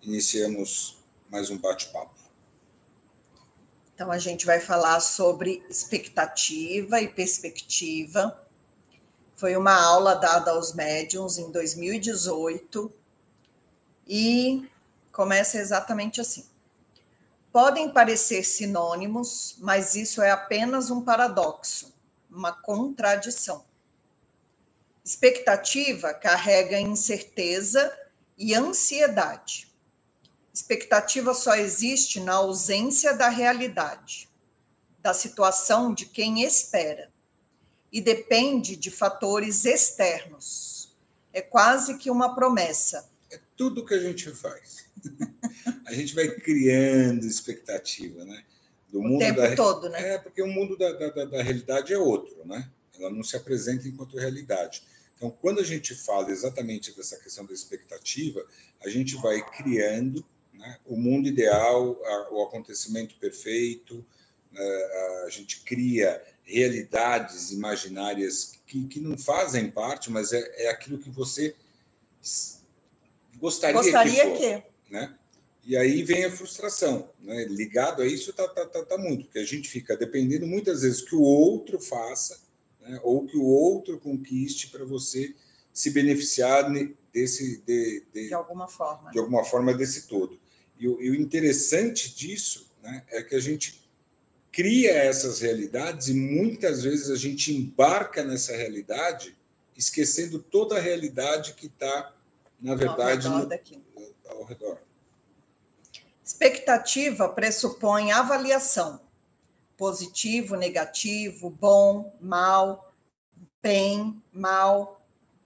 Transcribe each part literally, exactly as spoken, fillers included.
iniciamos mais um bate-papo. Então, a gente vai falar sobre expectativa e perspectiva. Foi uma aula dada aos médiuns em dois mil e dezoito e começa exatamente assim. Podem parecer sinônimos, mas isso é apenas um paradoxo, uma contradição. Expectativa carrega incerteza e ansiedade. Expectativa só existe na ausência da realidade, da situação de quem espera, e depende de fatores externos. É quase que uma promessa. É tudo que a gente faz. A gente vai criando expectativa, né? Do o mundo tempo da... todo, né? É, porque o mundo da, da, da realidade é outro, né? Ela não se apresenta enquanto realidade. Então, quando a gente fala exatamente dessa questão da expectativa, a gente vai criando, né, o mundo ideal, a, o acontecimento perfeito, a, a gente cria realidades imaginárias que, que não fazem parte, mas é, é aquilo que você gostaria, gostaria que fosse, que... né? E aí vem a frustração, né? Ligado a isso está tá, tá, tá muito, porque a gente fica dependendo muitas vezes que o outro faça, né? Ou que o outro conquiste para você se beneficiar desse de, de, de alguma forma, de alguma forma desse todo. E o, e o interessante disso, né, é que a gente cria essas realidades e muitas vezes a gente embarca nessa realidade esquecendo toda a realidade que está, na verdade, ao redor no, daquilo. ao redor. Expectativa pressupõe avaliação. Positivo, negativo, bom, mal, bem, mal.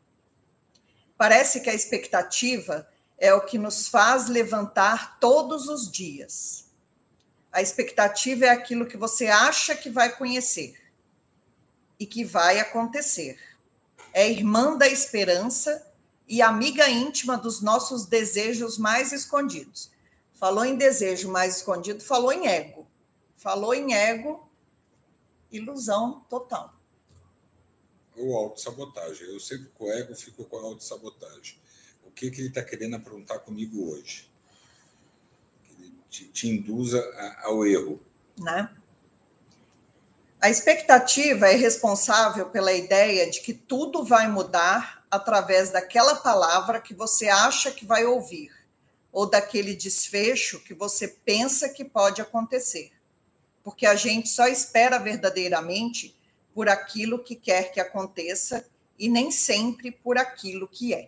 Parece que a expectativa é o que nos faz levantar todos os dias. A expectativa é aquilo que você acha que vai conhecer e que vai acontecer. É irmã da esperança e amiga íntima dos nossos desejos mais escondidos. Falou em desejo mais escondido, falou em ego. Falou em ego, ilusão total. Ou autossabotagem. Eu sempre com o ego fico com a autossabotagem. O que, que ele está querendo aprontar comigo hoje? Que ele te, te induza a, ao erro. Né? A expectativa é responsável pela ideia de que tudo vai mudar através daquela palavra que você acha que vai ouvir, ou daquele desfecho que você pensa que pode acontecer. Porque a gente só espera verdadeiramente por aquilo que quer que aconteça e nem sempre por aquilo que é.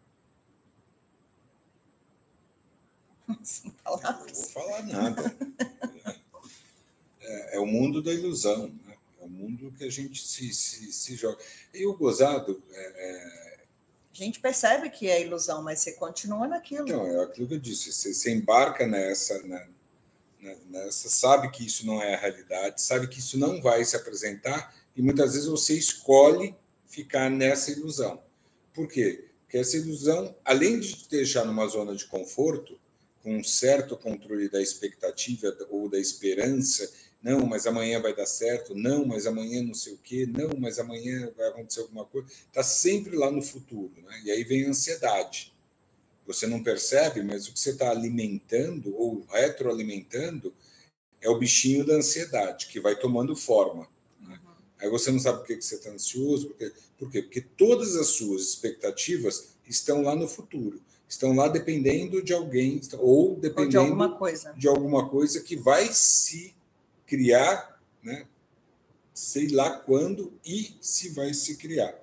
Sem palavras. Não vou falar nada. É, é o mundo da ilusão, né? É o mundo que a gente se, se, se joga. E o gozado... É, é... A gente percebe que é ilusão, mas você continua naquilo. Então, é aquilo que eu disse. Você, você embarca nessa... Né? Nessa, sabe que isso não é a realidade, sabe que isso não vai se apresentar e muitas vezes você escolhe ficar nessa ilusão. Por quê? Porque essa ilusão, além de te deixar numa zona de conforto, com um certo controle da expectativa ou da esperança, não, mas amanhã vai dar certo, não, mas amanhã não sei o quê, não, mas amanhã vai acontecer alguma coisa, está sempre lá no futuro, né? E aí vem a ansiedade. Você não percebe, mas o que você está alimentando ou retroalimentando é o bichinho da ansiedade, que vai tomando forma. Né? Uhum. Aí você não sabe por que você está ansioso. Por quê? Por quê? Porque todas as suas expectativas estão lá no futuro. Estão lá dependendo de alguém, ou dependendo ou de alguma coisa. de alguma coisa que vai se criar, né? Sei lá quando e se vai se criar.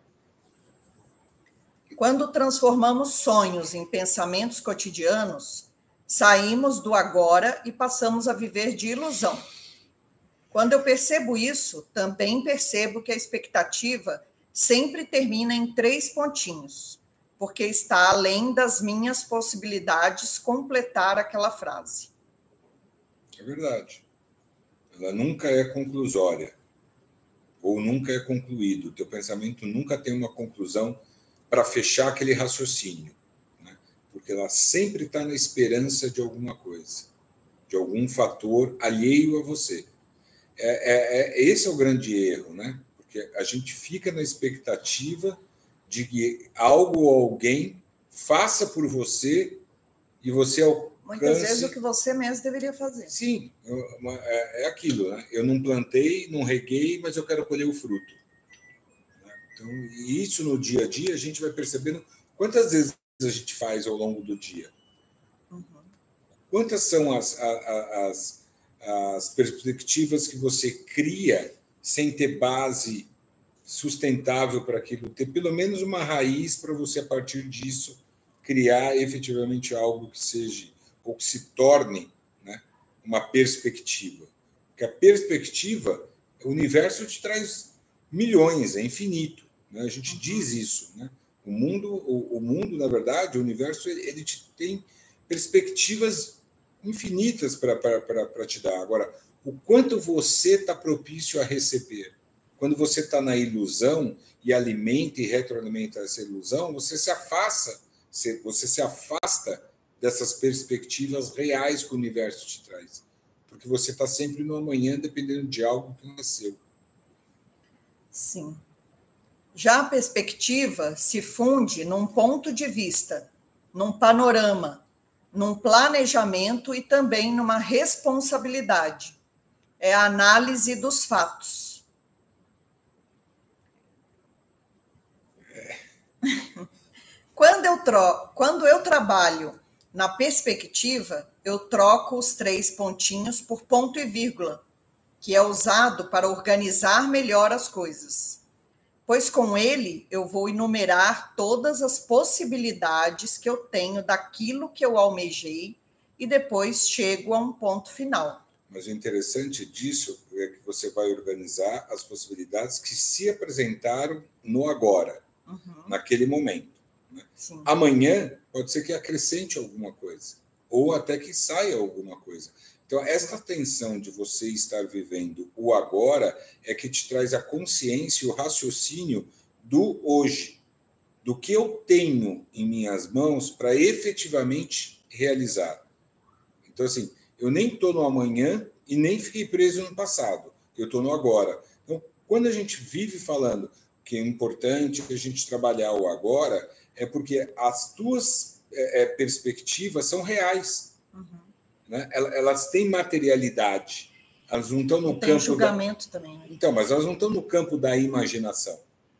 Quando transformamos sonhos em pensamentos cotidianos, saímos do agora e passamos a viver de ilusão. Quando eu percebo isso, também percebo que a expectativa sempre termina em três pontinhos, porque está além das minhas possibilidades completar aquela frase. É verdade. Ela nunca é conclusória, ou nunca é concluído. O teu pensamento nunca tem uma conclusão para fechar aquele raciocínio, né? Porque ela sempre está na esperança de alguma coisa, de algum fator alheio a você. É, é, é, esse é o grande erro, né? Porque a gente fica na expectativa de que algo ou alguém faça por você e você Muitas Canse. vezes o que você mesmo deveria fazer. Sim, é aquilo, né? Eu não plantei, não reguei, mas eu quero colher o fruto. Então, e isso no dia a dia a gente vai percebendo quantas vezes a gente faz ao longo do dia. Uhum. Quantas são as, as, as perspectivas que você cria sem ter base sustentável para aquilo, ter pelo menos uma raiz para você, a partir disso, criar efetivamente algo que seja, ou que se torne, né, uma perspectiva. Porque a perspectiva, o universo te traz milhões, é infinito. Né? A gente diz isso. Né? O mundo, o, o mundo, na verdade, o universo, ele, ele te tem perspectivas infinitas para te dar. Agora, o quanto você está propício a receber? Quando você está na ilusão e alimenta e retroalimenta essa ilusão, você se afasta, você se afasta dessas perspectivas reais que o universo te traz. Porque você está sempre no amanhã, dependendo de algo que não é seu. Sim. Já a perspectiva se funde num ponto de vista, num panorama, num planejamento e também numa responsabilidade. É a análise dos fatos. Quando eu, tro... Quando eu trabalho na perspectiva, eu troco os três pontinhos por ponto e vírgula, que é usado para organizar melhor as coisas. Pois com ele eu vou enumerar todas as possibilidades que eu tenho daquilo que eu almejei e depois chego a um ponto final. Mas o interessante disso é que você vai organizar as possibilidades que se apresentaram no agora, uhum. naquele momento. Né? Amanhã pode ser que acrescente alguma coisa, ou até que saia alguma coisa. Então, essa tensão de você estar vivendo o agora é que te traz a consciência e o raciocínio do hoje, do que eu tenho em minhas mãos para efetivamente realizar. Então, assim, eu nem estou no amanhã e nem fiquei preso no passado, eu estou no agora. Então, quando a gente vive falando que é importante a gente trabalhar o agora, é porque as tuas é, perspectivas são reais. Uhum. Né? Elas têm materialidade. Elas não estão no tem campo julgamento da... também. Né? Então, mas elas não estão no campo da imaginação.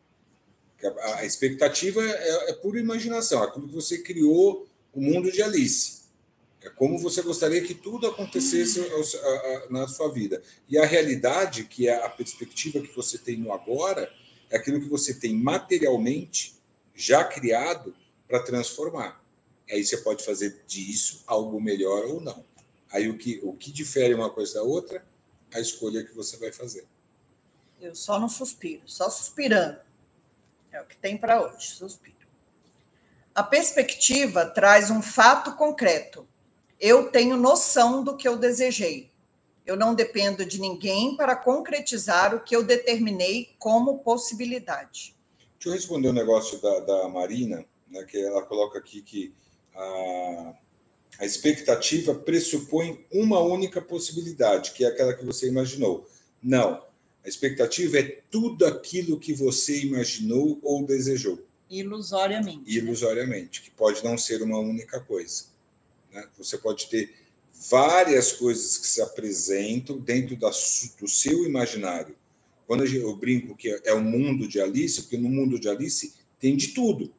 A, a expectativa é, é pura imaginação, aquilo que você criou o mundo de Alice. É como você gostaria que tudo acontecesse uhum. a, a, na sua vida. E a realidade, que é a perspectiva que você tem no agora, é aquilo que você tem materialmente já criado para transformar. Aí você pode fazer disso algo melhor ou não. Aí o que, o que difere uma coisa da outra, a escolha que você vai fazer. Eu só não suspiro, só suspirando. É o que tem para hoje, suspiro. A perspectiva traz um fato concreto. Eu tenho noção do que eu desejei. Eu não dependo de ninguém para concretizar o que eu determinei como possibilidade. Deixa eu responder um negócio da, da Marina, né, que ela coloca aqui que a, a expectativa pressupõe uma única possibilidade, que é aquela que você imaginou. Não. A expectativa é tudo aquilo que você imaginou ou desejou. Ilusoriamente. Ilusoriamente, né? Que pode não ser uma única coisa. Né? Você pode ter várias coisas que se apresentam dentro da, do seu imaginário. Quando eu brinco que é o mundo de Alice, porque no mundo de Alice tem de tudo.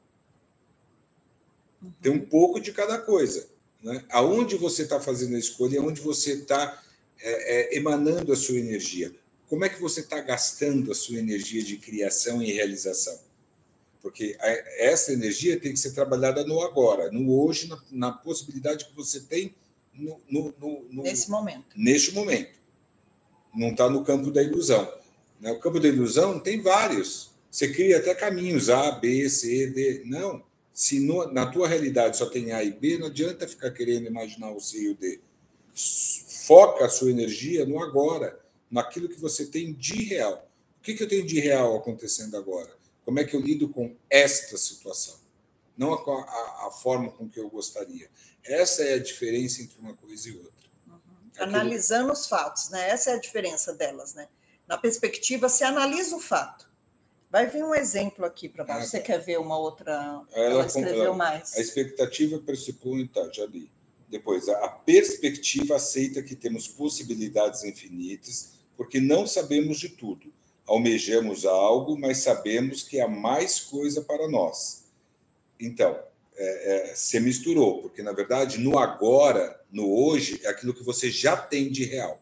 Uhum. Tem um pouco de cada coisa. Né? Aonde você está fazendo a escolha, aonde você está é, é, emanando a sua energia. Como é que você está gastando a sua energia de criação e realização? Porque a, essa energia tem que ser trabalhada no agora, no hoje, na, na possibilidade que você tem no, no, no, no, nesse momento. Neste momento. Não está no campo da ilusão. O campo da ilusão tem vários. Você cria até caminhos A, B, C, D. Não. Se no, na tua realidade só tem A e B, não adianta ficar querendo imaginar o C e o D. Foca a sua energia no agora, naquilo que você tem de real. O que, que eu tenho de real acontecendo agora? Como é que eu lido com esta situação? Não a, a, a forma com que eu gostaria. Essa é a diferença entre uma coisa e outra. Uhum. Aquilo... Analisando os fatos, né? Essa é a diferença delas, né? Na perspectiva, você analisa o fato. Vai vir um exemplo aqui para baixo. Ah, você tá. Quer ver uma outra? Ela, ela escreveu ela, mais. A expectativa pressupõe, tá, já li. Depois, a perspectiva aceita que temos possibilidades infinitas, porque não sabemos de tudo. Almejamos algo, mas sabemos que há mais coisa para nós. Então, é, é, você misturou, porque, na verdade, no agora, no hoje, é aquilo que você já tem de real.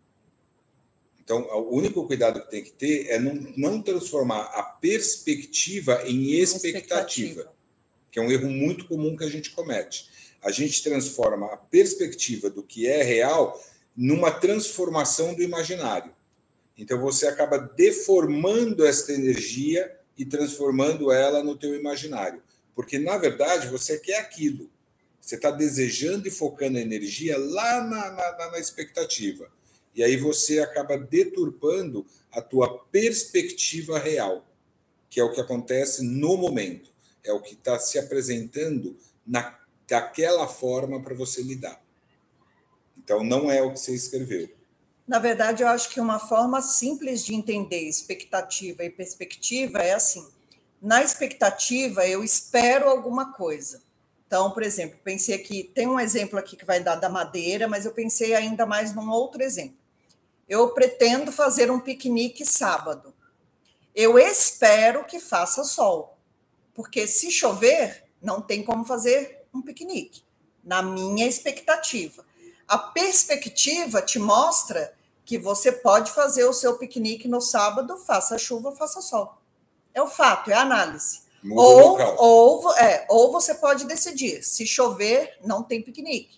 Então, o único cuidado que tem que ter é não, não transformar a perspectiva em expectativa, expectativa, que é um erro muito comum que a gente comete. A gente transforma a perspectiva do que é real numa transformação do imaginário. Então, você acaba deformando esta energia e transformando ela no teu imaginário. Porque, na verdade, você quer aquilo. Você está desejando e focando a energia lá na, na, na expectativa. E aí você acaba deturpando a tua perspectiva real, que é o que acontece no momento. É o que está se apresentando na, daquela forma para você lidar. Então, não é o que você escreveu. Na verdade, eu acho que uma forma simples de entender expectativa e perspectiva é assim. Na expectativa, eu espero alguma coisa. Então, por exemplo, pensei aqui, tem um exemplo aqui que vai dar da madeira, mas eu pensei ainda mais num outro exemplo. Eu pretendo fazer um piquenique sábado. Eu espero que faça sol, porque se chover, não tem como fazer um piquenique, na minha expectativa. A perspectiva te mostra que você pode fazer o seu piquenique no sábado, faça chuva, faça sol. É o fato, é a análise. Ou, ou, é, ou você pode decidir, se chover, não tem piquenique.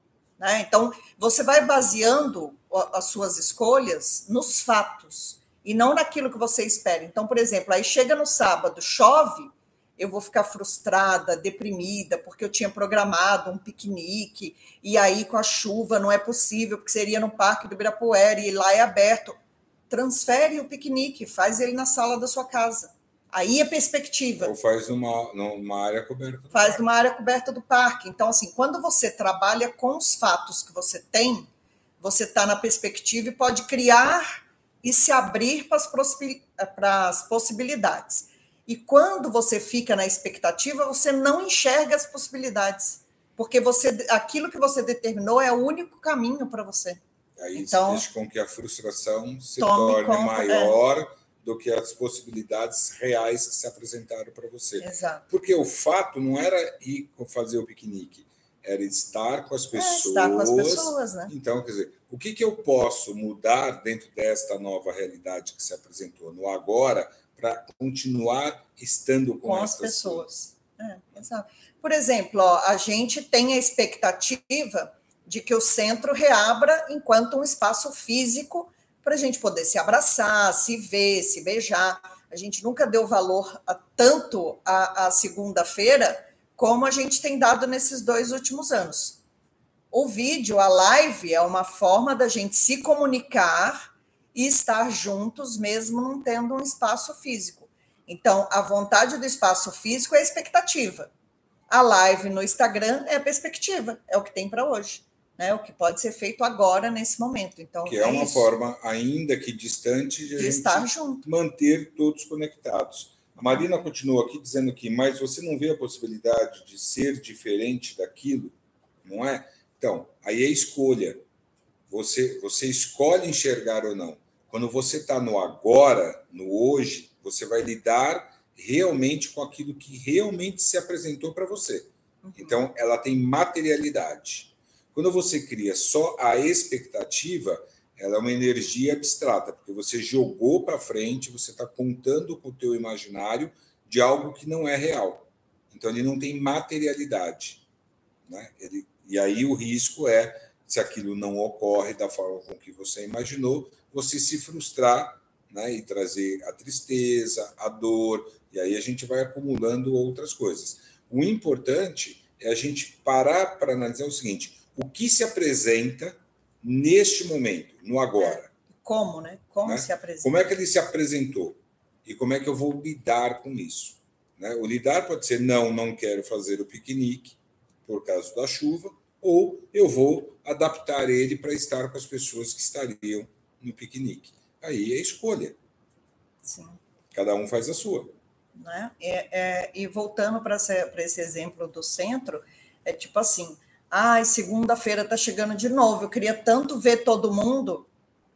Né? Então, você vai baseando as suas escolhas nos fatos e não naquilo que você espera. Então, por exemplo, aí chega no sábado, chove, eu vou ficar frustrada, deprimida, porque eu tinha programado um piquenique e aí com a chuva não é possível, porque seria no Parque do Ibirapuera e lá é aberto. Transfere o piquenique, faz ele na sala da sua casa. Aí é perspectiva. Ou faz numa, numa área coberta do Faz parque. numa área coberta do parque. Então, assim, quando você trabalha com os fatos que você tem, você está na perspectiva e pode criar e se abrir para as, para as possibilidades. E quando você fica na expectativa, você não enxerga as possibilidades, porque você, aquilo que você determinou é o único caminho para você. Aí então, isso deixa com que a frustração se torne conta, maior é. do que as possibilidades reais que se apresentaram para você. Exato. Porque o fato não era ir fazer o piquenique, era estar com as pessoas. É, estar com as pessoas, né? Então, quer dizer, o que, que eu posso mudar dentro desta nova realidade que se apresentou no agora para continuar estando com, com as pessoas? pessoas. É, exato. Por exemplo, ó, a gente tem a expectativa de que o centro reabra enquanto um espaço físico para a gente poder se abraçar, se ver, se beijar. A gente nunca deu valor a, tanto à, à segunda-feira como a gente tem dado nesses dois últimos anos. O vídeo, a live, é uma forma da gente se comunicar e estar juntos, mesmo não tendo um espaço físico. Então, a vontade do espaço físico é a expectativa. A live no Instagram é a perspectiva, é o que tem para hoje. Né, o que pode ser feito agora, nesse momento. Então, que é, é uma isso. forma, ainda que distante, de, de estar junto. manter todos conectados. A Marina continua aqui dizendo que, mas você não vê a possibilidade de ser diferente daquilo, não é? Então, aí é escolha. Você, você escolhe enxergar ou não. Quando você está no agora, no hoje, você vai lidar realmente com aquilo que realmente se apresentou para você. Uhum. Então, ela tem materialidade. Quando você cria só a expectativa, ela é uma energia abstrata, porque você jogou para frente, você está contando com o teu imaginário de algo que não é real. Então, ele não tem materialidade. Né? Ele, e aí o risco é, se aquilo não ocorre da forma com que você imaginou, você se frustrar, né? E trazer a tristeza, a dor, e aí a gente vai acumulando outras coisas. O importante é a gente parar para analisar o seguinte: o que se apresenta neste momento, no agora? É, como, né? Como né? se apresenta? Como é que ele se apresentou? E como é que eu vou lidar com isso? Né? O lidar pode ser, não, não quero fazer o piquenique por causa da chuva, ou eu vou adaptar ele para estar com as pessoas que estariam no piquenique. Aí é escolha. Sim. Cada um faz a sua. Né? É, é, e voltando para esse exemplo do centro, é tipo assim, Ai, segunda-feira está chegando de novo, eu queria tanto ver todo mundo.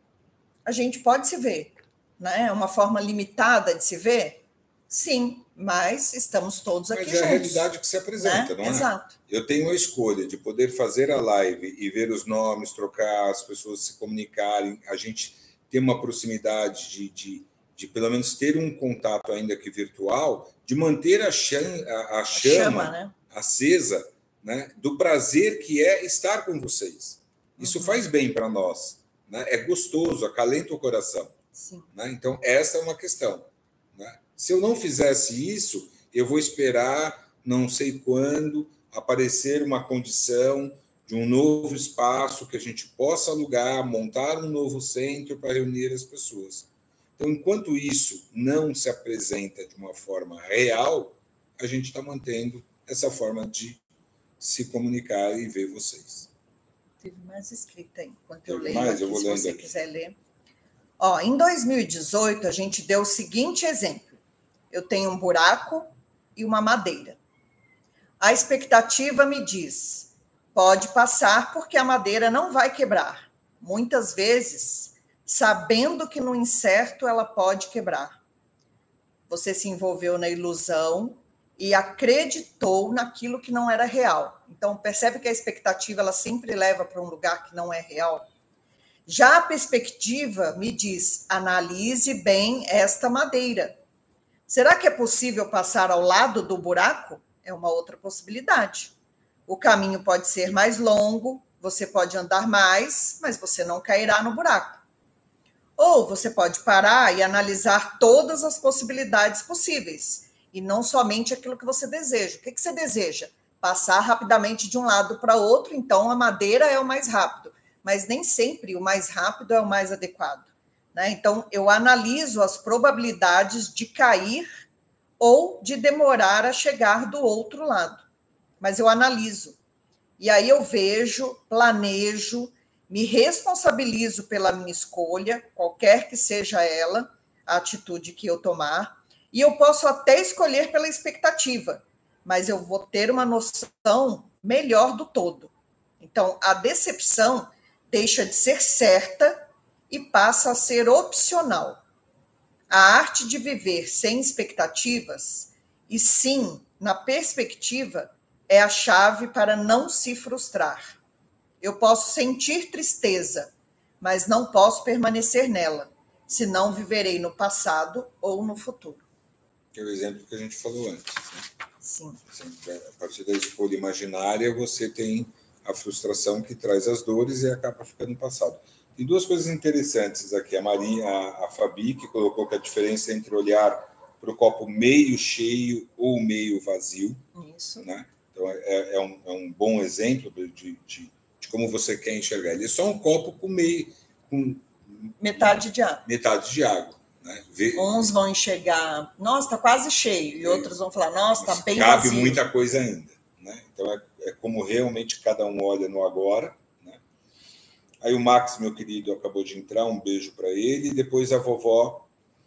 A gente pode se ver, né? É uma forma limitada de se ver? Sim, mas estamos todos mas aqui juntos. Mas é a realidade que se né? apresenta, não é? Exato. Eu tenho a escolha de poder fazer a live e ver os nomes, trocar, as pessoas se comunicarem, a gente ter uma proximidade de, de, de pelo menos ter um contato ainda que virtual, de manter a chama, a, a chama, chama né? acesa, né, do prazer que é estar com vocês. Isso uhum. faz bem para nós, né? É gostoso, acalenta o coração. Sim. Né? Então, essa é uma questão. Né? Se eu não fizesse isso, eu vou esperar, não sei quando, aparecer uma condição de um novo espaço que a gente possa alugar, montar um novo centro para reunir as pessoas. Então, enquanto isso não se apresenta de uma forma real, a gente está mantendo essa forma de se comunicar e ver vocês. Teve mais escrita aí, enquanto eu leio mais, aqui, eu vou se lendo você aqui. quiser ler. Ó, em dois mil e dezoito, a gente deu o seguinte exemplo. Eu tenho um buraco e uma madeira. A expectativa me diz, pode passar porque a madeira não vai quebrar. Muitas vezes, sabendo que no incerto ela pode quebrar. Você se envolveu na ilusão e acreditou naquilo que não era real. Então, percebe que a expectativa ela sempre leva para um lugar que não é real? Já a perspectiva me diz, analise bem esta madeira. Será que é possível passar ao lado do buraco? É uma outra possibilidade. O caminho pode ser mais longo, você pode andar mais, mas você não cairá no buraco. Ou você pode parar e analisar todas as possibilidades possíveis, e não somente aquilo que você deseja. O que você deseja? Passar rapidamente de um lado para outro, então a madeira é o mais rápido, mas nem sempre o mais rápido é o mais adequado. Né? Então, eu analiso as probabilidades de cair ou de demorar a chegar do outro lado. Mas eu analiso. E aí eu vejo, planejo, me responsabilizo pela minha escolha, qualquer que seja ela, a atitude que eu tomar, e eu posso até escolher pela expectativa, mas eu vou ter uma noção melhor do todo. Então, a decepção deixa de ser certa e passa a ser opcional. A arte de viver sem expectativas, e sim na perspectiva, é a chave para não se frustrar. Eu posso sentir tristeza, mas não posso permanecer nela, senão viverei no passado ou no futuro. Que é o exemplo que a gente falou antes. Né? Sim. A partir da escolha imaginária, você tem a frustração que traz as dores e acaba ficando no passado. Tem duas coisas interessantes aqui. A Maria, a, a Fabi, que colocou que a diferença entre olhar para o copo meio cheio ou meio vazio. Isso. Né? Então, é, é, um, é um bom exemplo de, de, de como você quer enxergar. Ele é só um copo com meio... Com metade de água. Metade de água. Né? Vê, Uns vão enxergar, nossa, está quase cheio, e é, outros vão falar, nossa, está bem cabe vazio. Cabe muita coisa ainda. Né? Então, é, é como realmente cada um olha no agora. Né? Aí o Max, meu querido, acabou de entrar, um beijo para ele. E depois a vovó,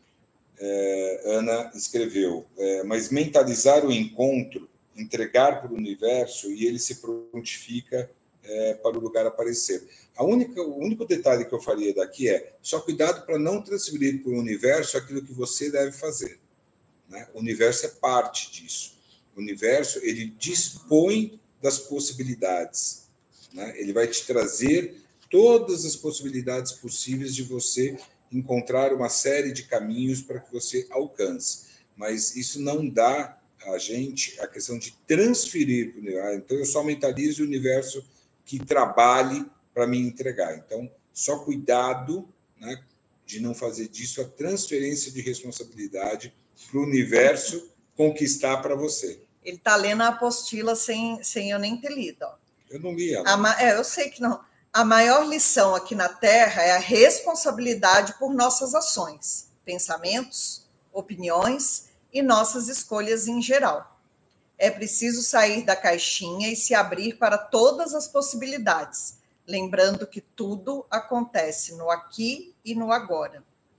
é, Ana, escreveu, é, mas mentalizar o encontro, entregar para o universo, e ele se prontifica é, para o lugar aparecer. A única, o único detalhe que eu faria daqui é só cuidado para não transferir para o universo aquilo que você deve fazer. Né? O universo é parte disso. O universo, ele dispõe das possibilidades. Né? Ele vai te trazer todas as possibilidades possíveis de você encontrar uma série de caminhos para que você alcance. Mas isso não dá a gente a questão de transferir para o universo. Então, eu só mentalizo o universo que trabalhe para me entregar. Então, só cuidado, né, de não fazer disso a transferência de responsabilidade para o universo conquistar para você. Ele está lendo a apostila sem, sem eu nem ter lido. Ó. Eu não li ela. A, é, eu sei que não. A maior lição aqui na Terra é a responsabilidade por nossas ações, pensamentos, opiniões e nossas escolhas em geral. É preciso sair da caixinha e se abrir para todas as possibilidades, lembrando que tudo acontece no aqui e no agora.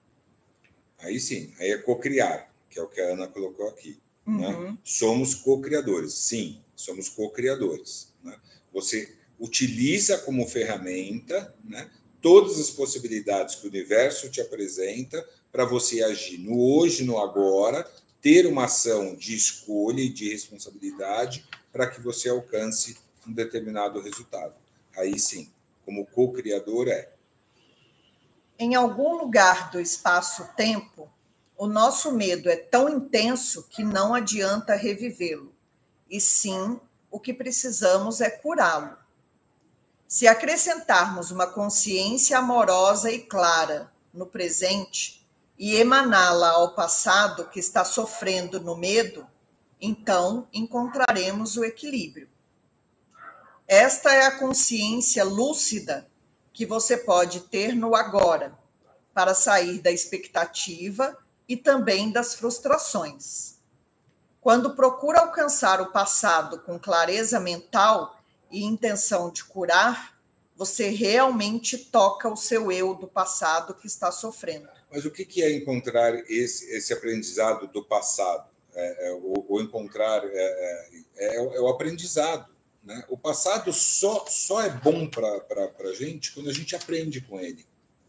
Aí sim, aí é cocriar, que é o que a Ana colocou aqui. Uhum. Né? Somos co-criadores. Sim, somos co-criadores. Né? Você utiliza como ferramenta, né, todas as possibilidades que o universo te apresenta para você agir no hoje, no agora, ter uma ação de escolha e de responsabilidade para que você alcance um determinado resultado. Aí sim, como co-criador é. Em algum lugar do espaço-tempo, o nosso medo é tão intenso que não adianta revivê-lo, e sim, o que precisamos é curá-lo. Se acrescentarmos uma consciência amorosa e clara no presente e emaná-la ao passado que está sofrendo no medo, então encontraremos o equilíbrio. Esta é a consciência lúcida que você pode ter no agora, para sair da expectativa e também das frustrações. Quando procura alcançar o passado com clareza mental e intenção de curar, você realmente toca o seu eu do passado que está sofrendo. Mas o que é encontrar esse, esse aprendizado do passado? É, é, ou, ou encontrar... É, é, é o aprendizado. Né? O passado só, só é bom para a gente quando a gente aprende com ele.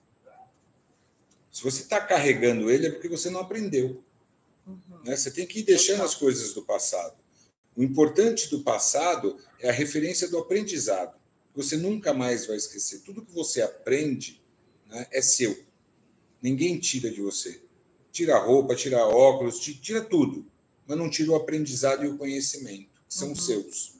Se você está carregando ele, é porque você não aprendeu. Uhum. Né? Você tem que ir deixando as coisas do passado. O importante do passado é a referência do aprendizado. Você nunca mais vai esquecer. Tudo que você aprende, né, é seu. Ninguém tira de você. Tira a roupa, tira óculos, tira tudo. Mas não tira o aprendizado e o conhecimento, que são uhum. seus.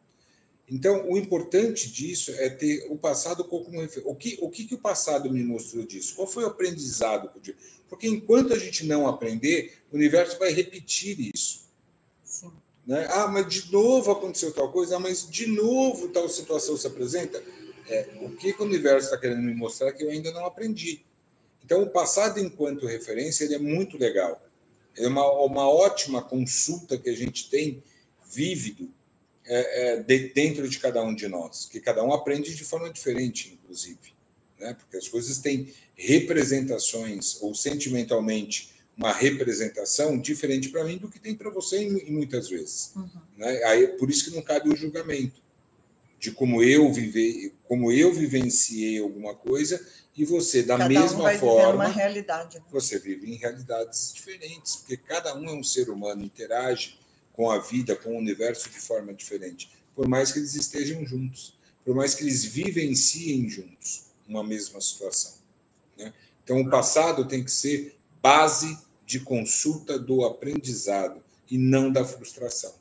Então, o importante disso é ter o passado como referência. O que, o que, que o passado me mostrou disso? Qual foi o aprendizado? Porque enquanto a gente não aprender, o universo vai repetir isso. Sim. Né? Ah, mas de novo aconteceu tal coisa, ah, mas de novo tal situação se apresenta. É, o que, que o universo está querendo me mostrar que eu ainda não aprendi? Então, o passado enquanto referência ele é muito legal. É uma, uma ótima consulta que a gente tem, vívido, É, é, de, dentro de cada um de nós, que cada um aprende de forma diferente, inclusive, né? Porque as coisas têm representações, ou sentimentalmente, uma representação diferente para mim do que tem para você, e muitas vezes. Uhum. Né? Aí, por isso que não cabe o julgamento de como eu, vive, como eu vivenciei alguma coisa e você, da cada mesma um vai forma, uma realidade, né? Você vive em realidades diferentes, porque cada um é um ser humano, interage com a vida, com o universo de forma diferente, por mais que eles estejam juntos, por mais que eles vivenciem juntos uma mesma situação. Né? Então, o passado tem que ser base de consulta do aprendizado e não da frustração.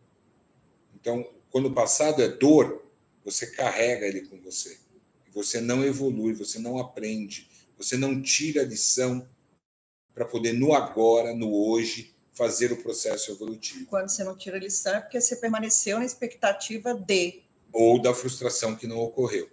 Então, quando o passado é dor, você carrega ele com você. Você não evolui, você não aprende, você não tira a lição para poder, no agora, no hoje, fazer o processo evolutivo. Quando você não tira a lição, é porque você permaneceu na expectativa de... Ou da frustração que não ocorreu.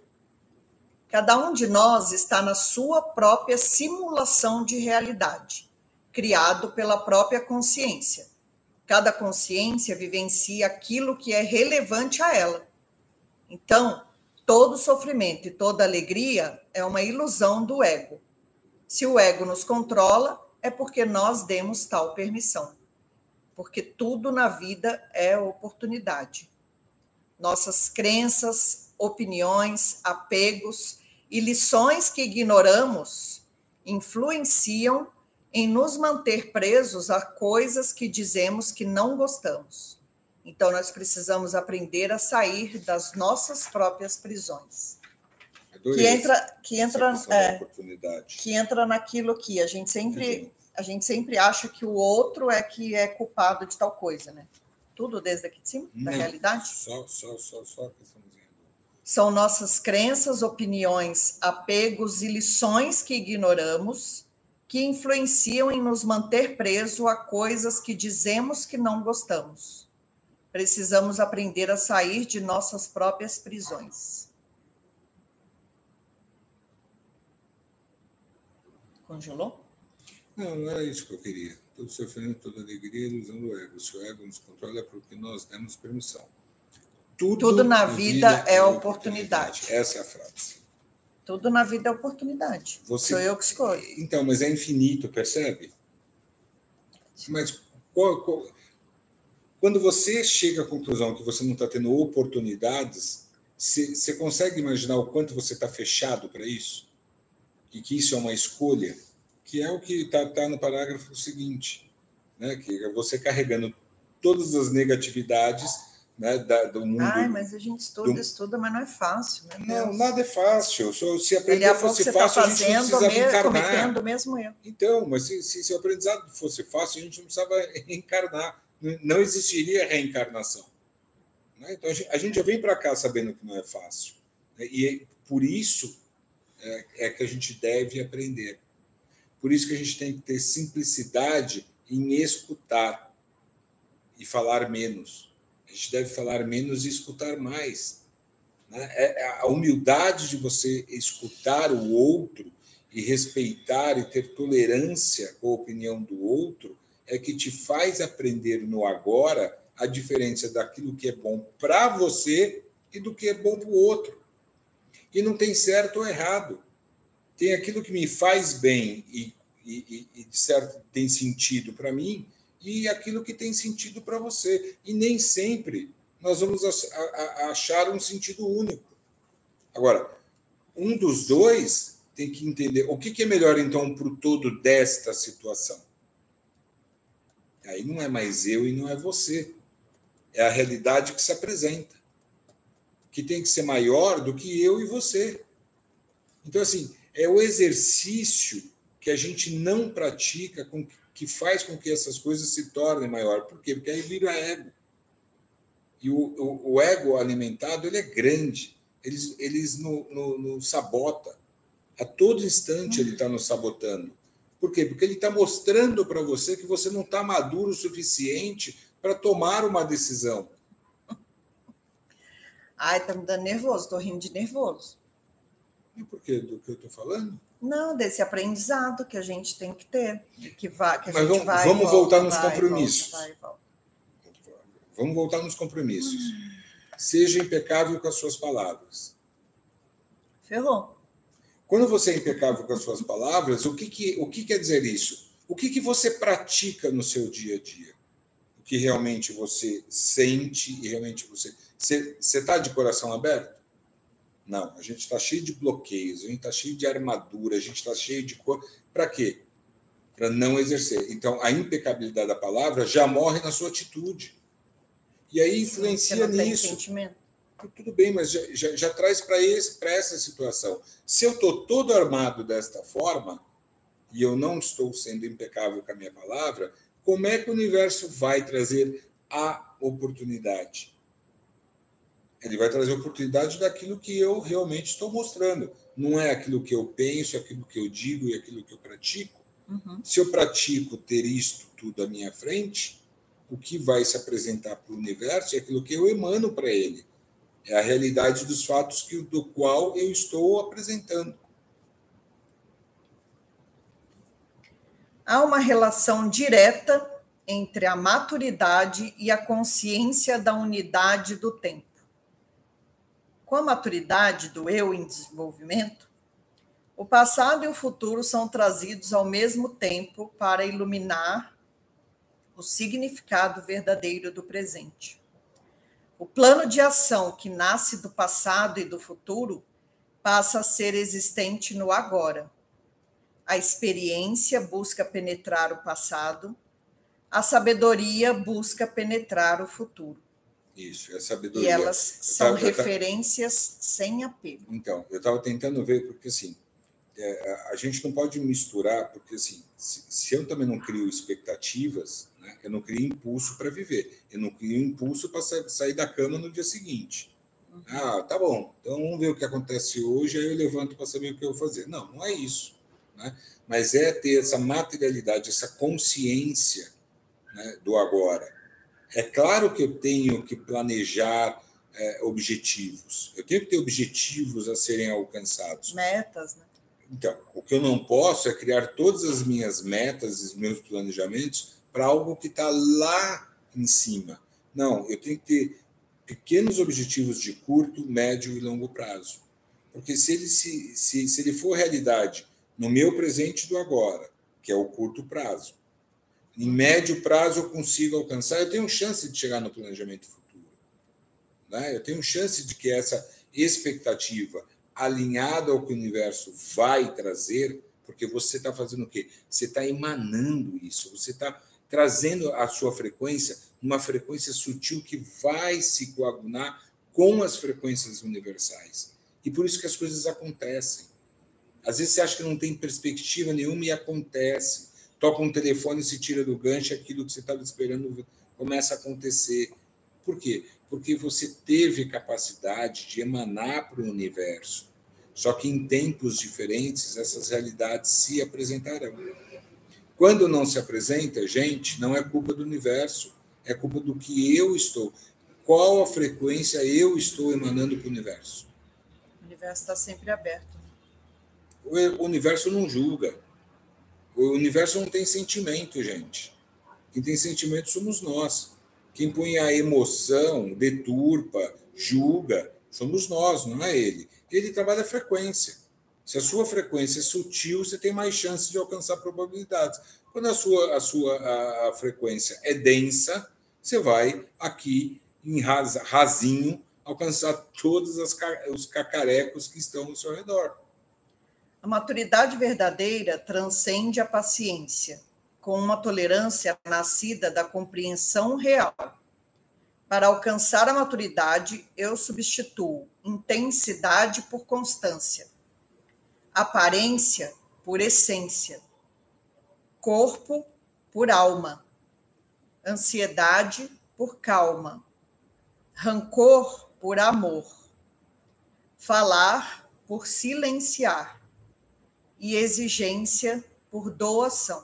Cada um de nós está na sua própria simulação de realidade, criado pela própria consciência. Cada consciência vivencia aquilo que é relevante a ela. Então, todo sofrimento e toda alegria é uma ilusão do ego. Se o ego nos controla, é porque nós demos tal permissão. Porque tudo na vida é oportunidade. Nossas crenças, opiniões, apegos e lições que ignoramos influenciam em nos manter presos a coisas que dizemos que não gostamos. Então, nós precisamos aprender a sair das nossas próprias prisões. Que entra, que entra, é, que entra naquilo que a gente sempre, a gente sempre acha que o outro é que é culpado de tal coisa, né? Tudo desde aqui de cima, da não, realidade. Só, só, só, só a questão. São nossas crenças, opiniões, apegos e lições que ignoramos que influenciam em nos manter presos a coisas que dizemos que não gostamos. Precisamos aprender a sair de nossas próprias prisões. Congelou? Não, não era isso que eu queria. Todo sofrimento, toda alegria, ilusão do ego. Se o ego nos controla é porque nós demos permissão. Tudo, Tudo na, na vida, vida é oportunidade. oportunidade. Essa é a frase. Tudo na vida é oportunidade. Você... Sou eu que escolho. Então, mas é infinito, percebe? Mas qual, qual... quando você chega à conclusão que você não está tendo oportunidades, Você consegue imaginar o quanto você está fechado para isso? E que isso é uma escolha? Que é o que está tá no parágrafo seguinte, né? Que é você carregando todas as negatividades, né, da, do mundo. Ai, mas a gente estuda, do... estuda, mas não é fácil. Não, nada é fácil. Se aprender fosse você fácil, tá a gente não precisava me... encarnar. cometendo o mesmo erro. Então, mas se, se, se o aprendizado fosse fácil, a gente não precisava reencarnar. Não existiria reencarnação. Né? Então, a gente, a gente já vem para cá sabendo que não é fácil. Né? E por isso é, é que a gente deve aprender. Por isso que a gente tem que ter simplicidade em escutar e falar menos. A gente deve falar menos e escutar mais. Né? É a humildade de você escutar o outro e respeitar e ter tolerância com a opinião do outro é que te faz aprender no agora a diferença daquilo que é bom para você e do que é bom para o outro. E não tem certo ou errado. Tem aquilo que me faz bem e, e, e de certo tem sentido para mim e aquilo que tem sentido para você. E nem sempre nós vamos achar um sentido único. Agora, um dos dois tem que entender o que é melhor, então, para o todo desta situação. Aí não é mais eu e não é você. É a realidade que se apresenta, que tem que ser maior do que eu e você. Então, assim, é o exercício que a gente não pratica com, que faz com que essas coisas se tornem maior. Por quê? Porque aí vira ego. E o, o, o ego alimentado ele é grande. Eles, eles no, no, no sabota. A todo instante ele está nos sabotando. Por quê? Porque ele está mostrando para você que você não está maduro o suficiente para tomar uma decisão. Ai, tá me dando nervoso, estou rindo de nervoso. E por quê? Do que eu estou falando? Não, desse aprendizado que a gente tem que ter. Que vai, que a Mas gente vamos, vai vamos volta, voltar nos vai, compromissos. Volta, vai, volta. Vamos voltar nos compromissos. Hum. Seja impecável com as suas palavras. Ferrou. Quando você é impecável com as suas palavras, o que, que, o que quer dizer isso? O que, que você pratica no seu dia a dia? O que realmente você sente e realmente você... Você está de coração aberto? Não, a gente está cheio de bloqueios, a gente está cheio de armadura, a gente está cheio de... Para quê? Para não exercer. Então, a impecabilidade da palavra já morre na sua atitude. E aí influencia Sim, você não nisso. Tem sentimento. Tudo bem, mas já, já, já traz para essa situação. Se eu estou todo armado desta forma, e eu não estou sendo impecável com a minha palavra, como é que o universo vai trazer a oportunidade? Ele vai trazer a oportunidade daquilo que eu realmente estou mostrando. Não é aquilo que eu penso, aquilo que eu digo e aquilo que eu pratico. Uhum. Se eu pratico ter isto tudo à minha frente, o que vai se apresentar para o universo é aquilo que eu emano para ele. É a realidade dos fatos que, do qual eu estou apresentando. Há uma relação direta entre a maturidade e a consciência da unidade do tempo. Com a maturidade do eu em desenvolvimento, o passado e o futuro são trazidos ao mesmo tempo para iluminar o significado verdadeiro do presente. O plano de ação que nasce do passado e do futuro passa a ser existente no agora. A experiência busca penetrar o passado, a sabedoria busca penetrar o futuro. Isso, é a sabedoria. E elas são tava, referências tava... sem apego. Então, eu estava tentando ver, porque assim, é, a gente não pode misturar, porque assim, se, se eu também não crio expectativas, né, eu não crio impulso para viver, eu não crio impulso para sair da cama no dia seguinte. Uhum. Ah, tá bom, então vamos ver o que acontece hoje, aí eu levanto para saber o que eu vou fazer. Não, não é isso. Né? Mas é ter essa materialidade, essa consciência, né, do agora. É claro que eu tenho que planejar é, objetivos, eu tenho que ter objetivos a serem alcançados. Metas, né? Então, o que eu não posso é criar todas as minhas metas e os meus planejamentos para algo que está lá em cima. Não, eu tenho que ter pequenos objetivos de curto, médio e longo prazo. Porque se ele, se, se, se ele for realidade no meu presente do agora, que é o curto prazo, em médio prazo eu consigo alcançar, eu tenho chance de chegar no planejamento futuro. Né? Eu tenho chance de que essa, expectativa alinhada ao que o universo vai trazer, porque você está fazendo o quê? Você está emanando isso, você está trazendo a sua frequência, uma frequência sutil que vai se coagunar com as frequências universais. E por isso que as coisas acontecem. Às vezes você acha que não tem perspectiva nenhuma e acontece. Toca um telefone, se tira do gancho, aquilo que você estava esperando começa a acontecer. Por quê? Porque você teve capacidade de emanar para o universo. Só que em tempos diferentes, essas realidades se apresentarão. Quando não se apresenta, gente, não é culpa do universo, é culpa do que eu estou. Qual a frequência eu estou emanando para o universo? O universo está sempre aberto. O universo não julga. O universo não tem sentimento, gente. Quem tem sentimento somos nós. Quem põe a emoção, deturpa, julga, somos nós, não é ele. Ele trabalha a frequência. Se a sua frequência é sutil, você tem mais chance de alcançar probabilidades. Quando a sua, a sua a, a frequência é densa, você vai aqui, em ras, rasinho, alcançar todos as, os cacarecos que estão ao seu redor. A maturidade verdadeira transcende a paciência, com uma tolerância nascida da compreensão real. Para alcançar a maturidade, eu substituo intensidade por constância, aparência por essência, corpo por alma, ansiedade por calma, rancor por amor, falar por silenciar e exigência por doação.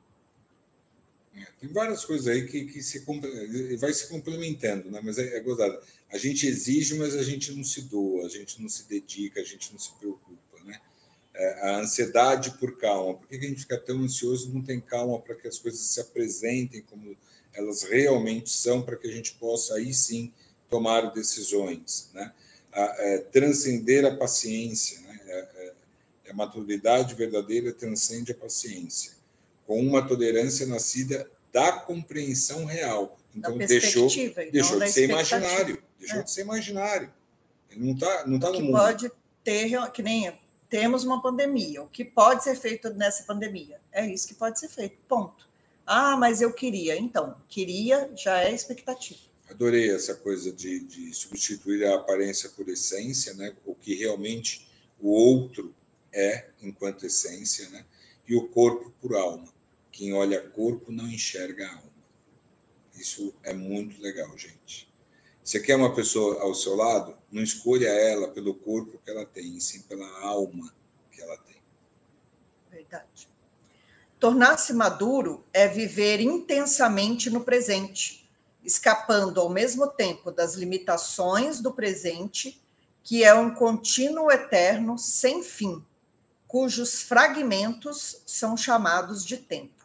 Tem várias coisas aí que, que se, vai se complementando, né? Mas é, é gozado. A gente exige, mas a gente não se doa, a gente não se dedica, a gente não se preocupa, né? É, a ansiedade por calma. Por que a gente fica tão ansioso e não tem calma para que as coisas se apresentem como elas realmente são, para que a gente possa aí sim tomar decisões, né? A, é, transcender a paciência, né? É, é, a maturidade verdadeira transcende a paciência, com uma tolerância nascida da compreensão real. Então, deixou, deixou de ser imaginário. Deixou é. de ser imaginário. Ele não está não tá no mundo. Pode ter, que nem temos uma pandemia. O que pode ser feito nessa pandemia? É isso que pode ser feito. Ponto. Ah, mas eu queria. Então, queria já é expectativa. Adorei essa coisa de, de substituir a aparência por essência, né? O que realmente o outro é enquanto essência, né? E o corpo por alma. Quem olha corpo não enxerga a alma. Isso é muito legal, gente. Você quer uma pessoa ao seu lado? Não escolha ela pelo corpo que ela tem, sim pela alma que ela tem. Verdade. Tornar-se maduro é viver intensamente no presente, escapando ao mesmo tempo das limitações do presente, que é um contínuo eterno sem fim, cujos fragmentos são chamados de tempo.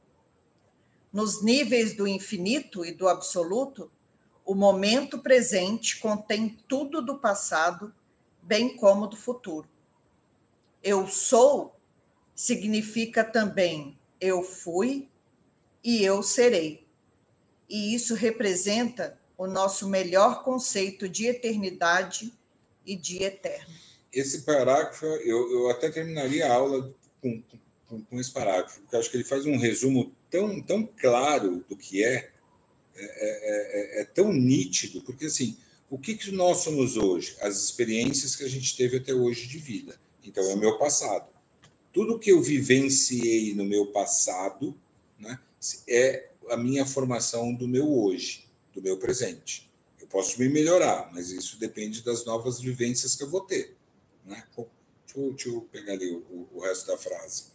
Nos níveis do infinito e do absoluto, o momento presente contém tudo do passado, bem como do futuro. Eu sou significa também eu fui e eu serei. E isso representa o nosso melhor conceito de eternidade e de eterno. Esse parágrafo, eu, eu até terminaria a aula com, com, com esse parágrafo, porque eu acho que ele faz um resumo tão, tão claro do que é, é, é, é, é tão nítido, porque assim, o que, que nós somos hoje? As experiências que a gente teve até hoje de vida. Então, é o meu passado. Tudo que eu vivenciei no meu passado, né, é a minha formação do meu hoje, do meu presente. Eu posso me melhorar, mas isso depende das novas vivências que eu vou ter. Né? Deixa, eu, deixa eu pegar ali o, o resto da frase.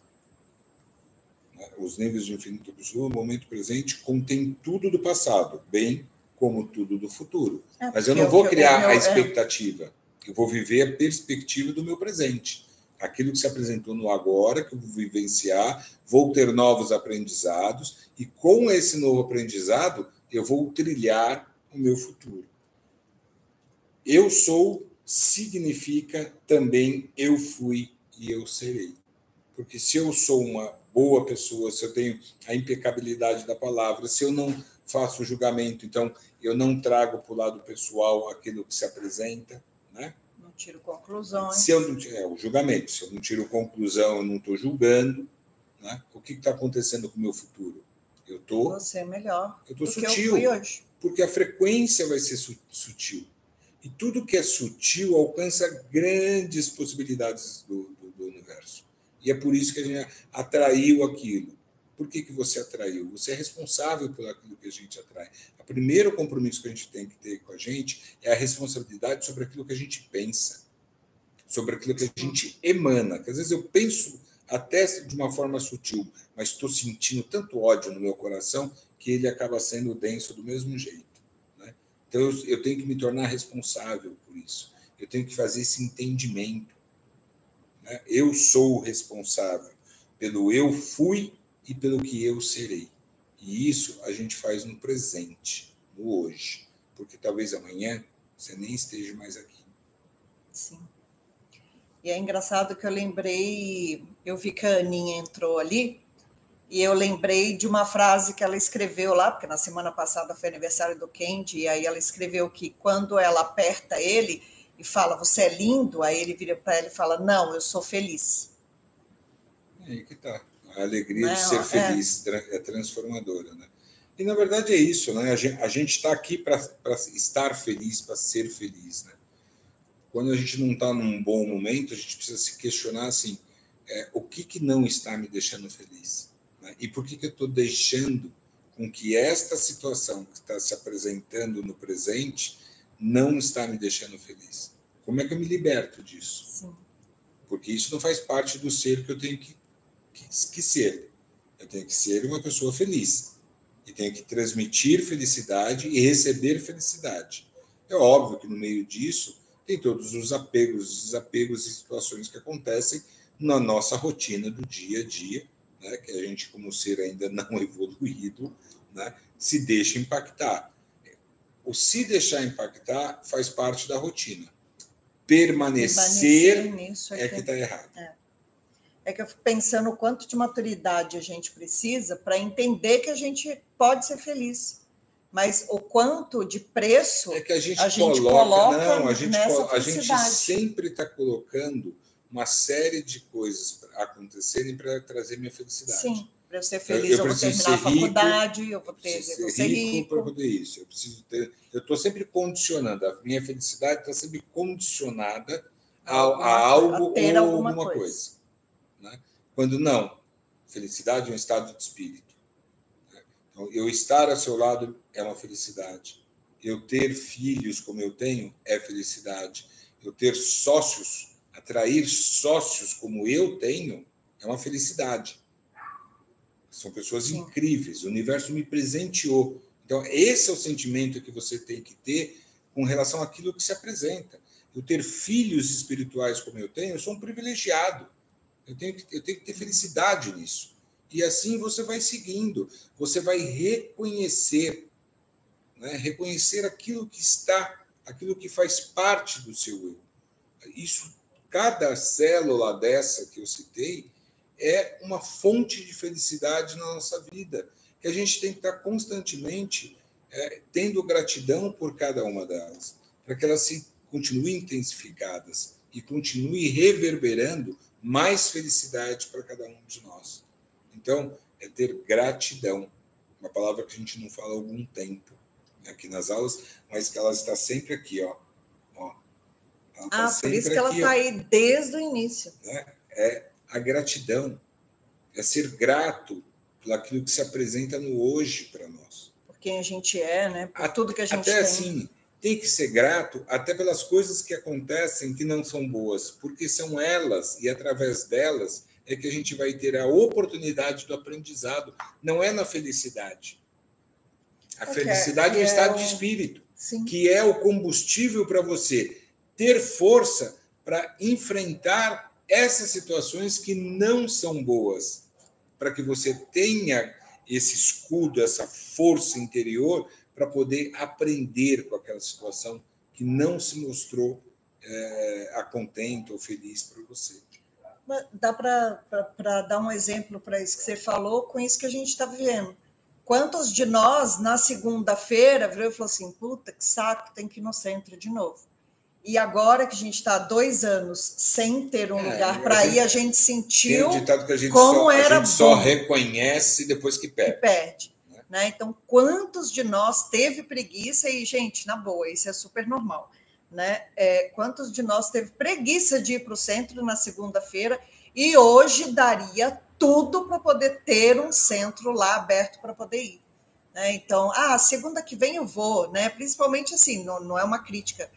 Os níveis de infinito absoluto, o momento presente, contém tudo do passado, bem como tudo do futuro. É, mas eu não vou criar a expectativa. Eu vou viver a perspectiva do meu presente. Aquilo que se apresentou no agora, que eu vou vivenciar, vou ter novos aprendizados, e com esse novo aprendizado, eu vou trilhar o meu futuro. Eu sou significa também eu fui e eu serei. Porque se eu sou uma boa pessoa, se eu tenho a impecabilidade da palavra, se eu não faço julgamento, então eu não trago para o lado pessoal aquilo que se apresenta, né? tiro conclusões. Se eu não, é o julgamento. Se eu não tiro conclusão, eu não estou julgando, né? O que está acontecendo com o meu futuro? Eu estou... Você é melhor eu estou do sutil, que eu fui hoje. Porque a frequência vai ser sutil. E tudo que é sutil alcança grandes possibilidades do, do, do universo. E é por isso que a gente atraiu aquilo. Por que, que você atraiu? Você é responsável por aquilo que a gente atrai. O primeiro compromisso que a gente tem que ter com a gente é a responsabilidade sobre aquilo que a gente pensa, sobre aquilo que a gente emana. Que às vezes eu penso até de uma forma sutil, mas estou sentindo tanto ódio no meu coração que ele acaba sendo denso do mesmo jeito. Né? Então eu, eu tenho que me tornar responsável por isso. Eu tenho que fazer esse entendimento. Né? Eu sou o responsável pelo eu fui e pelo que eu serei. E isso a gente faz no presente, no hoje. Porque talvez amanhã você nem esteja mais aqui. Sim. E é engraçado que eu lembrei, eu vi que a Aninha entrou ali, e eu lembrei de uma frase que ela escreveu lá, porque na semana passada foi aniversário do Kendi, e aí ela escreveu que quando ela aperta ele e fala, você é lindo, aí ele vira para ela e fala, não, eu sou feliz. É aí que tá. A alegria Não, de ser é. feliz é transformadora, né? E, na verdade, é isso, né? A gente está aqui para estar feliz, para ser feliz, né? Quando a gente não está num bom momento, a gente precisa se questionar assim, é, o que, que não está me deixando feliz? Né? E por que, que eu estou deixando com que esta situação que está se apresentando no presente não está me deixando feliz? Como é que eu me liberto disso? Sim. Porque isso não faz parte do ser que eu tenho que, que, que ser. Eu tenho que ser uma pessoa feliz. E tenho que transmitir felicidade e receber felicidade. É óbvio que no meio disso tem todos os apegos, desapegos e situações que acontecem na nossa rotina do dia a dia, né, que a gente, como ser ainda não evoluído, né, se deixa impactar. O se deixar impactar faz parte da rotina. Permanecer, Permanecer nisso é, é que está errado. É. é que eu fico pensando o quanto de maturidade a gente precisa para entender que a gente pode ser feliz. Mas o quanto de preço é que a gente, a gente coloca, coloca não, a gente, nessa a gente felicidade. sempre está colocando uma série de coisas acontecerem para trazer minha felicidade. Sim, para eu ser feliz, eu, eu, eu vou terminar a faculdade, rico, eu vou, ter, eu vou ser rico. rico. Para poder isso. Eu preciso ter. Eu estou sempre condicionando. A minha felicidade está sempre condicionada a, alguma, a algo a ter ou alguma, alguma coisa. coisa né? Quando não, felicidade é um estado de espírito. Então, eu estar ao seu lado é uma felicidade. Eu ter filhos como eu tenho é felicidade. Eu ter sócios, atrair sócios como eu tenho, é uma felicidade. São pessoas Sim. incríveis. O universo me presenteou. Então, esse é o sentimento que você tem que ter com relação àquilo que se apresenta. Eu ter filhos espirituais como eu tenho, eu sou um privilegiado. Eu tenho que, eu tenho que ter felicidade nisso. E assim você vai seguindo, você vai reconhecer, né? reconhecer aquilo que está, aquilo que faz parte do seu eu. Isso, cada célula dessa que eu citei é uma fonte de felicidade na nossa vida, que a gente tem que estar constantemente é, tendo gratidão por cada uma delas, para que elas se continuem intensificadas e continuem reverberando mais felicidade para cada um de nós. Então, é ter gratidão, uma palavra que a gente não fala há algum tempo aqui nas aulas, mas que ela está sempre aqui, ó. ó. Ela tá ah, por isso que ela está aí desde o início. Né? É a gratidão, é ser grato por aquilo que se apresenta no hoje para nós. Por quem a gente é, né? Por tudo que a gente até tem. Até assim, tem que ser grato até pelas coisas que acontecem que não são boas, porque são elas e através delas é que a gente vai ter a oportunidade do aprendizado. Não é na felicidade. A okay, felicidade é um estado é... de espírito, Sim. que é o combustível para você ter força para enfrentar essas situações que não são boas, para que você tenha esse escudo, essa força interior para poder aprender com aquela situação que não se mostrou é, a contento ou feliz para você. Dá para dar um exemplo para isso que você falou, com isso que a gente está vivendo. Quantos de nós, na segunda-feira, virou e falou assim, puta, que saco, tem que ir no centro de novo. E agora que a gente está há dois anos sem ter um é, lugar para ir, a gente sentiu tem um ditado que a gente como só, era a gente bom. só reconhece depois que perde. Que perde. Né? Né? Então, quantos de nós teve preguiça? E, gente, na boa, isso é super normal. Né? É, quantos de nós teve preguiça de ir para o centro na segunda-feira e hoje daria tudo para poder ter um centro lá aberto para poder ir. Né? Então, ah, segunda que vem eu vou, né? Principalmente assim, não, não é uma crítica.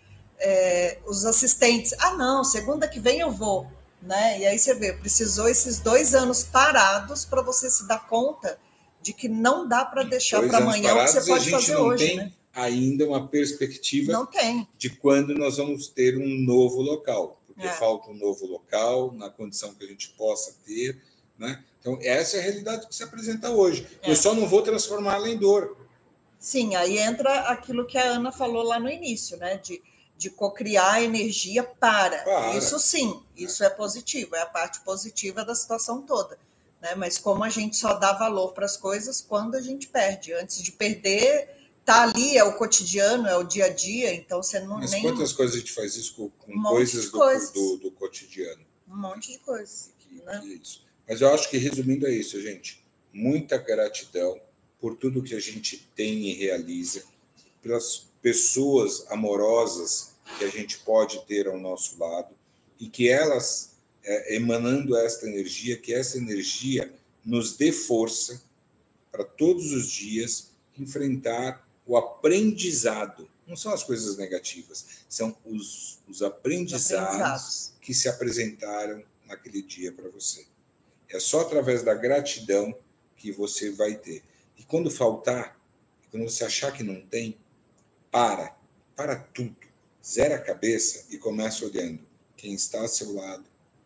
É, os assistentes, ah, não, segunda que vem eu vou. Né? E aí você vê, precisou esses dois anos parados para você se dar conta de que não dá para deixar para amanhã o que você pode fazer hoje. Tem né? ainda uma perspectiva não tem. de quando nós vamos ter um novo local, porque É. falta um novo local na condição que a gente possa ter. Né? Então, essa é a realidade que se apresenta hoje. É. Eu só não vou transformá-la em dor. Sim, aí entra aquilo que a Ana falou lá no início, né? De, de cocriar energia para. para. Isso sim, isso é. é positivo, é a parte positiva da situação toda. Né? Mas como a gente só dá valor para as coisas quando a gente perde. Antes de perder, tá ali, é o cotidiano, é o dia a dia, então você não Mas nem... quantas coisas a gente faz isso com, com um coisas, do, coisas do, do cotidiano? Um monte de coisas. Que, né? que é isso. Mas eu acho que, resumindo, é isso, gente. Muita gratidão por tudo que a gente tem e realiza, pelas pessoas amorosas que a gente pode ter ao nosso lado e que elas, é, emanando esta energia, que essa energia nos dê força para todos os dias enfrentar o aprendizado. Não são as coisas negativas, são os, os, aprendizados, os aprendizados que se apresentaram naquele dia para você. É só através da gratidão que você vai ter. E quando faltar, quando você achar que não tem, para, para tudo, zera a cabeça e começa olhando quem está ao seu lado,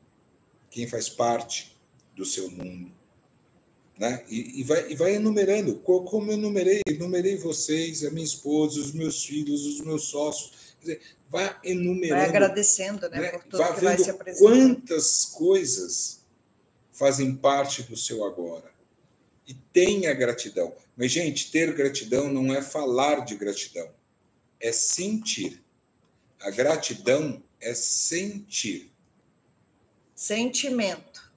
quem faz parte do seu mundo, né? E, e, vai, e vai enumerando, como eu enumerei, enumerei vocês, a minha esposa, os meus filhos, os meus sócios, quer dizer, vai enumerando. Vai agradecendo, né, né? por tudo vai que vai se vendo apresentando. Quantas coisas fazem parte do seu agora. E tenha gratidão. Mas, gente, ter gratidão não é falar de gratidão, é sentir. A gratidão é sentir. Sentimento.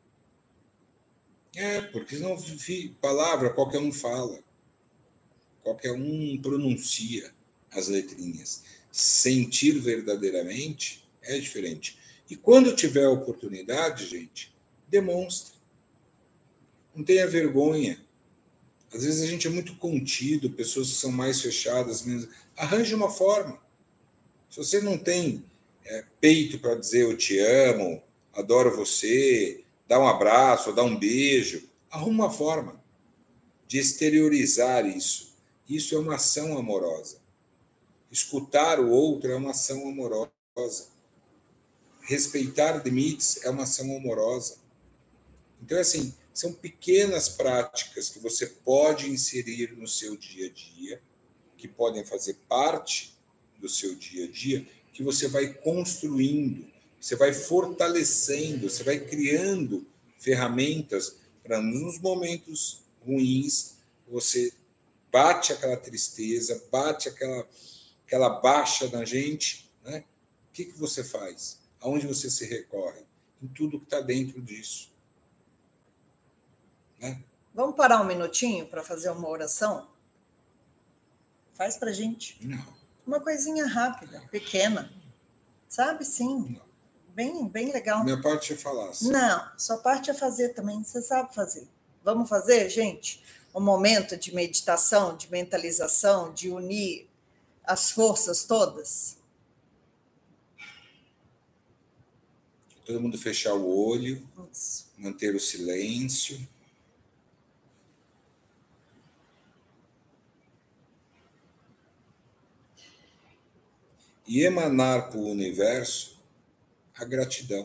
É, porque não palavra qualquer um fala. Qualquer um pronuncia as letrinhas. Sentir verdadeiramente é diferente. E quando tiver a oportunidade, gente, demonstre. Não tenha vergonha. Às vezes a gente é muito contido, pessoas que são mais fechadas, menos... arranje uma forma. Se você não tem é, peito para dizer eu te amo, adoro você, dá um abraço, dá um beijo, arruma uma forma de exteriorizar isso. Isso é uma ação amorosa. Escutar o outro é uma ação amorosa. Respeitar limites é uma ação amorosa. Então, assim, são pequenas práticas que você pode inserir no seu dia a dia, que podem fazer parte do seu dia a dia, que você vai construindo, você vai fortalecendo, você vai criando ferramentas para, nos momentos ruins, você bate aquela tristeza, bate aquela, aquela baixa na gente, né? O que, que você faz? Aonde você se recorre? Em tudo que está dentro disso. Né? Vamos parar um minutinho para fazer uma oração? Faz para gente. Não. Uma coisinha rápida, pequena. Sabe, sim. Não. Bem, bem legal. Minha parte é falar. Assim. Não, sua parte é fazer também. Você sabe fazer. Vamos fazer, gente? Um momento de meditação, de mentalização, de unir as forças todas? Todo mundo fechar o olho, Isso. Manter o silêncio. E emanar para o universo a gratidão.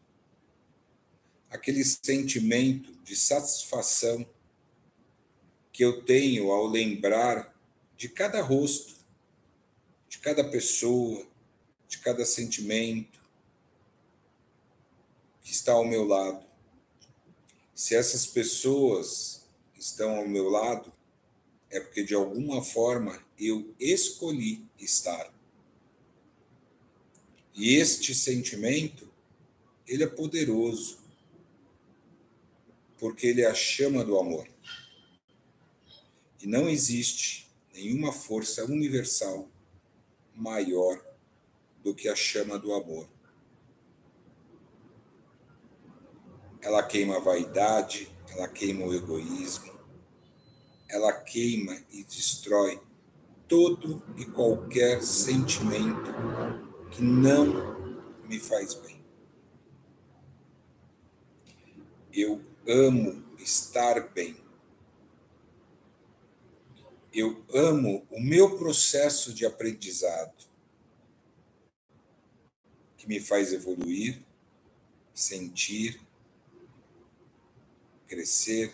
Aquele sentimento de satisfação que eu tenho ao lembrar de cada rosto, de cada pessoa, de cada sentimento que está ao meu lado. Se essas pessoas estão ao meu lado, é porque de alguma forma eu escolhi estar. E este sentimento, ele é poderoso, porque ele é a chama do amor. E não existe nenhuma força universal maior do que a chama do amor. Ela queima a vaidade, ela queima o egoísmo, ela queima e destrói todo e qualquer sentimento que não me faz bem. Eu amo estar bem. Eu amo o meu processo de aprendizado, que me faz evoluir, sentir, crescer.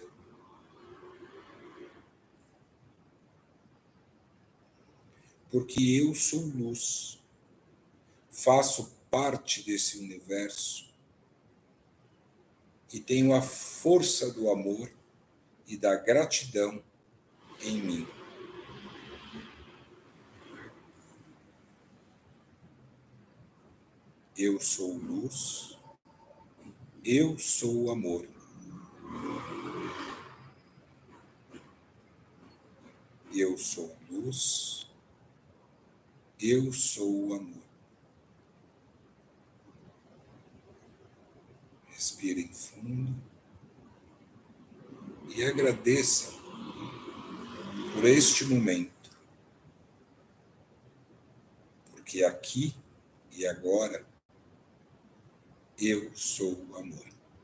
Porque eu sou luz, faço parte desse universo e tenho a força do amor e da gratidão em mim. Eu sou luz, eu sou amor. Eu sou luz, eu sou amor. Respirem fundo e agradeça por este momento, porque aqui e agora eu sou amor.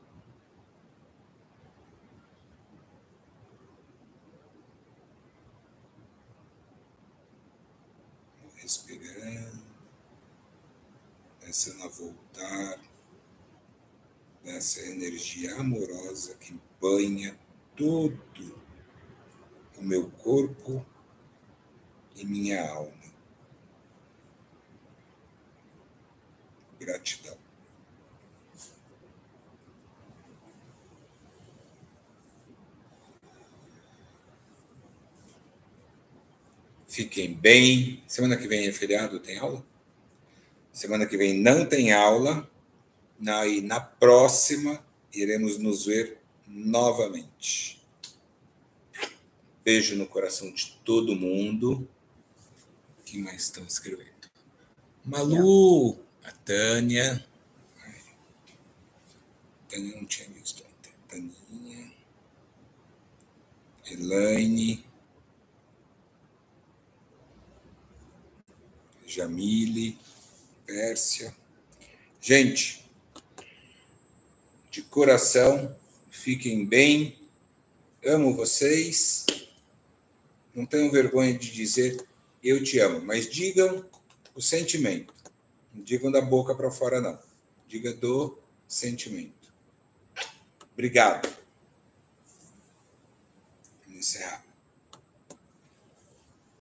Respirando, começando a voltar nessa energia amorosa que banha todo o meu corpo e minha alma. Gratidão. Fiquem bem. Semana que vem é feriado, tem aula? Semana que vem não tem aula. Na, e na próxima iremos nos ver novamente. Beijo no coração de todo mundo. O que mais estão escrevendo? Malu, a Tânia. Tânia não tinha visto ontem. Taninha. Elaine. Jamile. Pérsia. Gente, de coração, fiquem bem. Amo vocês. Não tenham vergonha de dizer eu te amo, mas digam o sentimento. Não digam da boca para fora, não. Diga do sentimento. Obrigado. Vamos encerrar.